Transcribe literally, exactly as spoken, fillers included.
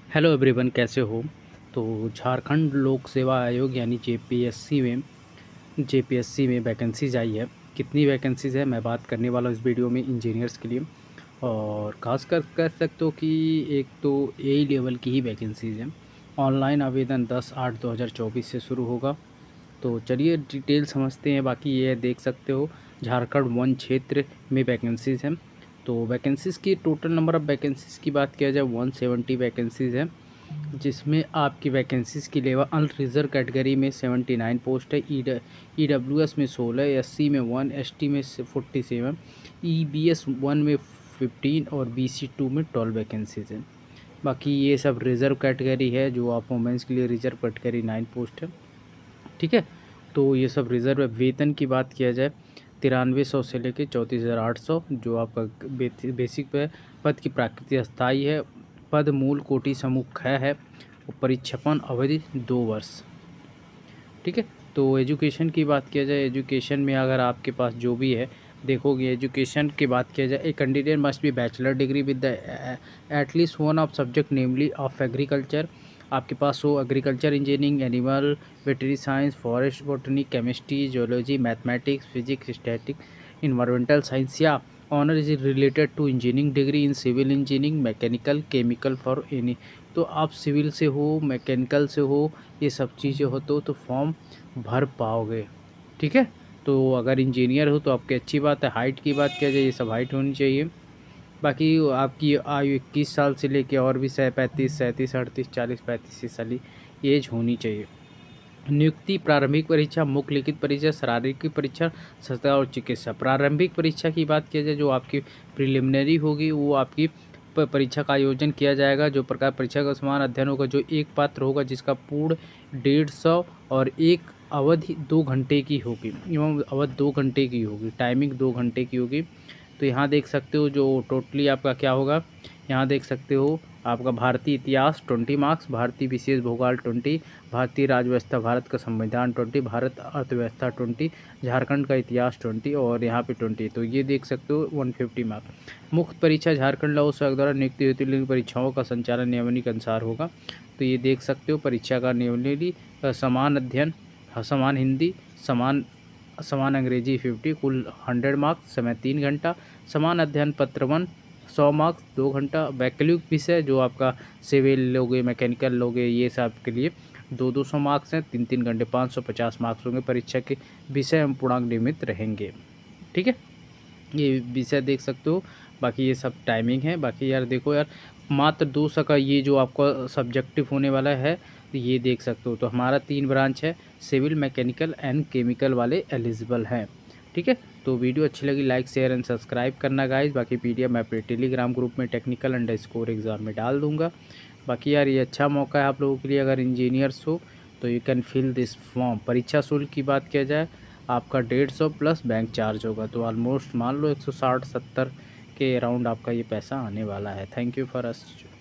Hello everyone, कैसे हो। तो झारखंड लोक सेवा आयोग यानी जेपीएससी में जेपीएससी में वैकेंसीज आई है। कितनी वैकेंसीज है मैं बात करने वाला हूँ इस वीडियो में इंजीनियर्स के लिए। और खासकर कह सकते हो कि एक तो ए लेवल की ही वैकेंसीज है। ऑनलाइन आवेदन दस आठ दो हज़ार चौबीस से शुरू होगा। तो चलिए डिटेल समझते हैं। बाकी ये देख सकते हो झारखंड वन क्षेत्र में वैकेंसीज हैं। तो वैकेंसीज़ की टोटल नंबर ऑफ़ वैकेंसीज़ की बात किया जाए वन सेवेंटी वैकेंसीज़ हैं, जिसमें आपकी वैकेंसीज़ की लेवल अन रिजर्व कैटेगरी में सेवेंटी नाइन पोस्ट है, ई ई डब्ल्यू एस में सोलह, एस सी में वन, एस टी में forty seven, E B S one में फिफ्टीन और बी सी टू में ट्वेल्व वैकेंसीज़ हैं। बाकी ये सब रिज़र्व कैटेगरी है, जो आप वुमेंस के लिए रिज़र्व कैटेगरी नाइन पोस्ट है। ठीक है, तो ये सब रिज़र्व है। वेतन की बात किया जाए तिरानवे सौ से लेकर चौंतीस हज़ार आठ सौ जो आपका बेसिक पे पद की प्राकृतिक स्थायी है। पद मूल कोटि समूह ख है और परीक्षापन अवधि दो वर्ष। ठीक है, तो एजुकेशन की बात किया जाए, एजुकेशन में अगर आपके पास जो भी है देखोगे, एजुकेशन की बात किया जाए, a candidate must be bachelor degree with the at least one of subject namely of agriculture. आपके पास हो agriculture engineering, animal veterinary science, forest botany, chemistry, geology, mathematics, physics, statistics, environmental science या honours related to engineering degree in civil engineering, mechanical, chemical for any. तो आप civil से हो, mechanical से हो, ये सब चीज़ें हो तो तो फॉर्म भर पाओगे। ठीक है, तो अगर इंजीनियर हो तो आपकी अच्छी बात है। हाइट की बात किया जाए, ये सब हाइट होनी चाहिए। बाकी आपकी आयु इक्कीस साल से लेके और भी सै पैंतीस सैंतीस अड़तीस चालीस पैंतीस साल एज होनी चाहिए। नियुक्ति प्रारंभिक परीक्षा, मुख्य लिखित परीक्षा, शारीरिक परीक्षा, सतह और चिकित्सा। प्रारंभिक परीक्षा की बात किया जाए, जो आपकी प्रिलिमिनरी होगी, वो आपकी परीक्षा का आयोजन किया जाएगा। जो प्रकार परीक्षा का समान अध्ययन होगा, जो एक पात्र होगा जिसका पूर्ण डेढ़ सौ और एक अवधि दो घंटे की होगी एवं अवधि दो घंटे की होगी, टाइमिंग दो घंटे की होगी। तो यहाँ देख सकते हो जो टोटली आपका क्या होगा, यहाँ देख सकते हो आपका भारतीय इतिहास ट्वेंटी मार्क्स, भारतीय विशेष भूगोल ट्वेंटी, भारतीय राज्यव्यवस्था, भारत का संविधान ट्वेंटी, भारत अर्थव्यवस्था ट्वेंटी, झारखंड का इतिहास ट्वेंटी और यहाँ पे ट्वेंटी। तो ये देख सकते हो वन फिफ्टी मार्क्स। मुख्य परीक्षा झारखंड लोक सेवा द्वारा नियुक्त हेतु लिखित परीक्षाओं का संचालन नियमावली के अनुसार होगा। तो ये देख सकते हो परीक्षा का नियमावली, समान अध्ययन, समान हिंदी, समान समान अंग्रेजी फिफ्टी, कुल हंड्रेड मार्क्स, समय तीन घंटा। समान अध्ययन पत्र वन सौ मार्क्स दो घंटा। वैकल्पिक विषय जो आपका सिविल लोगे, मैकेनिकल लोगे, ये सब के लिए दो दो सौ मार्क्स हैं, तीन तीन घंटे पाँच सौ पचास मार्क्स होंगे। परीक्षा के विषय एवं पूर्णांक नियमित रहेंगे। ठीक है, ये विषय देख सकते हो। बाकी ये सब टाइमिंग है। बाकी यार देखो यार, मात्र दो सौ का ये जो आपका सब्जेक्टिव होने वाला है, ये देख सकते हो। तो हमारा तीन ब्रांच है, सिविल, मैकेनिकल एंड केमिकल वाले एलिजिबल हैं। ठीक है, तो वीडियो अच्छी लगी लाइक शेयर एंड सब्सक्राइब करना गाइज। बाकी पीडीएफ मैं अपने टेलीग्राम ग्रुप में टेक्निकल अंडर स्कोर एग्ज़ाम में डाल दूंगा। बाकी यार ये अच्छा मौका है आप लोगों के लिए, अगर इंजीनियर्स हो तो you can fill this form. परीक्षा शुल्क की बात किया जाए, आपका डेढ़ सौ प्लस बैंक चार्ज होगा, तो ऑलमोस्ट मान लो एक सौ साठ सत्तर के अराउंड आपका ये पैसा आने वाला है। Thank you for us.